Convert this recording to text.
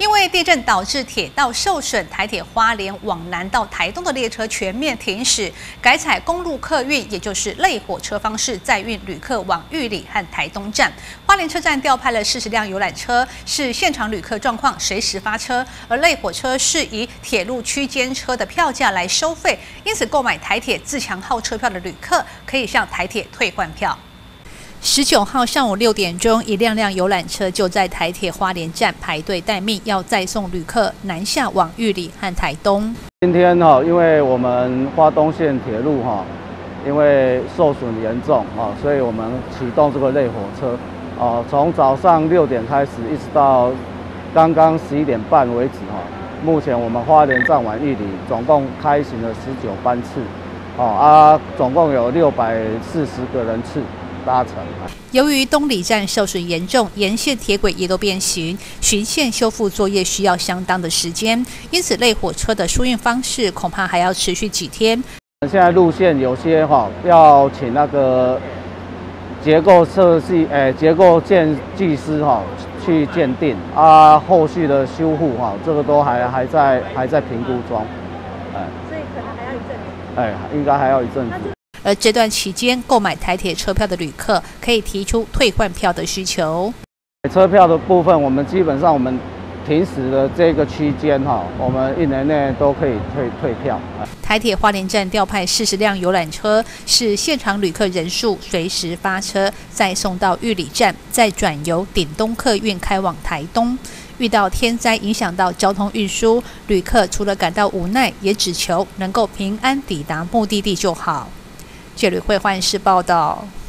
因为地震导致铁道受损，台铁花莲往南到台东的列车全面停驶，改采公路客运，也就是类火车方式载运旅客往玉里和台东站。花莲车站调派了40辆游览车，是现场旅客状况随时发车，而类火车是以铁路区间车的票价来收费，因此购买台铁自强号车票的旅客可以向台铁退换票。19号上午6点钟，一辆辆游览车就在台铁花莲站排队待命，要载送旅客南下往玉里和台东。 今天因为我们花东线铁路因为受损严重所以我们启动这个类火车从早上6点开始，一直到刚刚11点半为止目前我们花莲站往玉里总共开行了19班次总共有640个人次搭乘。 由于东里站受损严重，沿线铁轨也都变形，循线修复作业需要相当的时间，因此类火车的输运方式恐怕还要持续几天。 现在路线有些要请那个结构结构建技师去鉴定后续的修复这个都还在评估中， 所以可能还要一阵子。 应该还要一阵子。 而这段期间，购买台铁车票的旅客可以提出退换票的需求。 车票的部分，我们基本上我们停驶的这个区间我们1年内都可以退票。 台铁花莲站调派40辆游览车，是现场旅客人数随时发车，再送到玉里站，再转由顶东客运开往台东。遇到天灾影响到交通运输，旅客除了感到无奈，也只求能够平安抵达目的地就好。这里会换视报道。